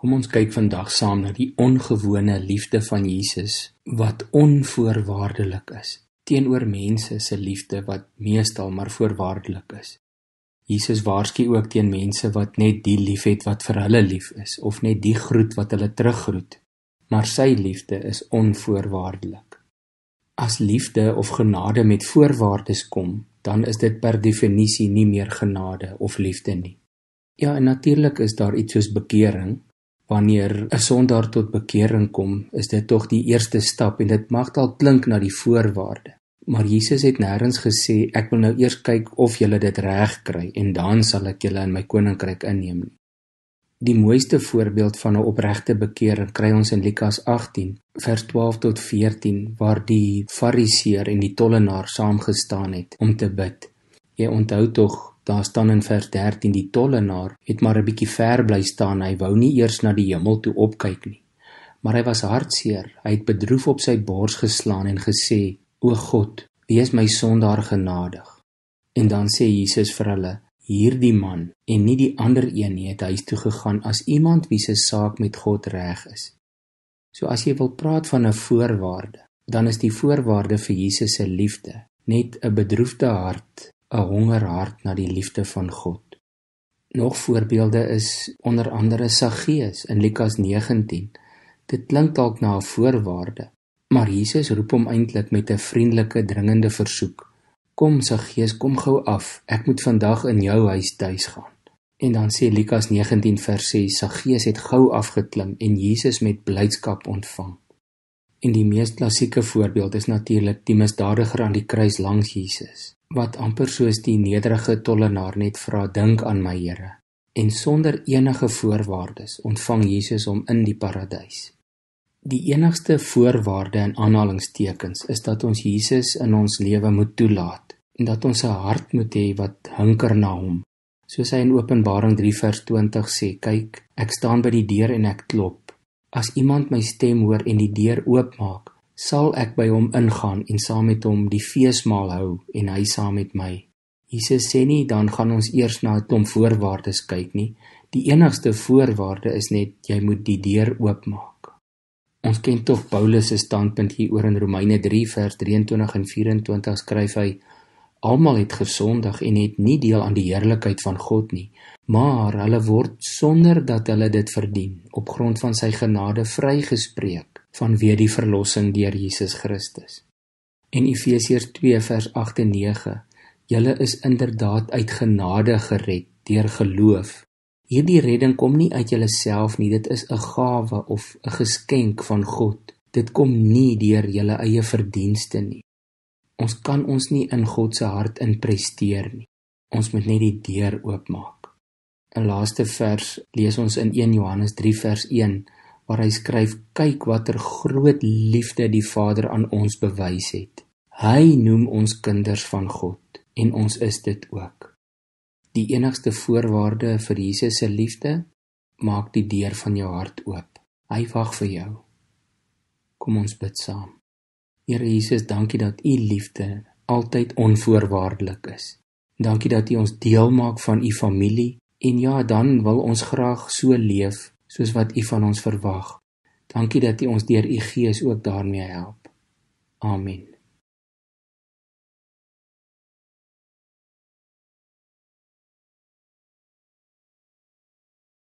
Kom ons kyk vandag saam na die ongewone liefde van Jesus, wat onvoorwaardelik is, teenoor mense se liefde wat meestal maar voorwaardelik is. Jesus waarsku ook teen mense wat net die lief het wat vir hulle lief is, of net die groet wat hulle teruggroet, maar sy liefde is onvoorwaardelik. As liefde of genade met voorwaardes kom, dan is dit per definisie nie meer genade of liefde nie. Ja, en natuurlik is daar iets soos bekering. Wanneer 'n sondaar tot bekering kom, is dit tog die eerste stap en dit mag dalk klink na die voorwaarde. Maar Jesus het nêrens gesê, ek wil nou eers kyk of julle dit reg kry en dan sal ek julle in my koninkryk inneem nie. Die mooiste voorbeeld van 'n opregte bekering kry ons in Lukas 18, vers 12 tot 14, waar die fariseer en die tollenaar saamgestaan het om te bid. Jy onthou tog, daar staan in vers 13, die tollenaar het maar 'n bietjie ver bly staan, hy wou nie eers na die hemel toe opkyk nie. Maar hy was hartseer, hy het bedroef op sy bors geslaan en gesê, o God, wees my sondaar genadig. En dan sê Jesus vir hulle, hierdie man en nie die ander een nie het huis toe gegaan as iemand wie se saak met God reg is. So as jy wil praat van 'n voorwaarde, dan is die voorwaarde vir Jesus se liefde net 'n bedroefde hart, 'n hongerhart na die liefde van God. Nog voorbeelde is onder andere Saggeus in Lukas 19. Dit klink dalk na 'n voorwaarde, maar Jesus roep hom eintlik met 'n vriendelike, dringende versoek. Kom Saggeus, kom gou af, ek moet vandag in jou huis tuis gaan. En dan sê Lukas 19 vers 6, Saggeus het gou afgeklim en Jesus met blydskap ontvang. En die mees klassieke voorbeeld is natuurlik die misdadiger aan die kruis langs Jesus, wat amper soos die nederige tollenaar net vra, dink aan my Here. En sonder enige voorwaardes ontvang Jesus hom in die paradys. Die enigste voorwaarde in aanhalingstekens is dat ons Jesus in ons lewe moet toelaat en dat ons 'n hart moet hê wat hunker na hom. Soos hy in Openbaring 3 vers 20 sê, kyk, ek staan by die deur en ek klop. As iemand my stem hoor en die deur oopmaak, sal ek by hom ingaan en saam met hom die feesmaal hou en hy saam met my. Jesus sê nie, dan gaan ons eers na 'n klomp voorwaardes kyk nie. Die enigste voorwaarde is net, jy moet die deur oopmaak. Ons ken tog Paulus se standpunt hieroor in Romeine 3 vers 23 en 24 skryf hy, almal het gesondig en het nie deel aan die heerlikheid van God nie, maar hulle word sonder dat hulle dit verdien, op grond van sy genade vrygespreek, vanweë die verlossing deur Jesus Christus. En Efesiërs 2 vers 8 en 9, julle is inderdaad uit genade gered, deur geloof. Hierdie redding kom nie uit julleself nie, dit is 'n gawe of 'n geskenk van God. Dit kom nie deur julle eie verdienste nie. Ons kan ons nie in God se hart inpresteer nie. Ons moet net die deur oopmaak. 'n Laaste vers lees ons in 1 Johannes 3 vers 1, waar hy skryf, kyk watter groot liefde die Vader aan ons bewys het. Hy noem ons kinders van God, en ons is dit ook. Die enigste voorwaarde vir Jesus se liefde, maak die deur van jou hart oop. Hy wag vir jou. Kom ons bid saam. Here Jesus, dankie dat U liefde altyd onvoorwaardelik is. Dankie dat U ons deel maak van U familie, en ja, dan wil ons graag so leef, soos wat U van ons verwag. Dankie dat U ons deur U Gees ook daarmee help. Amen.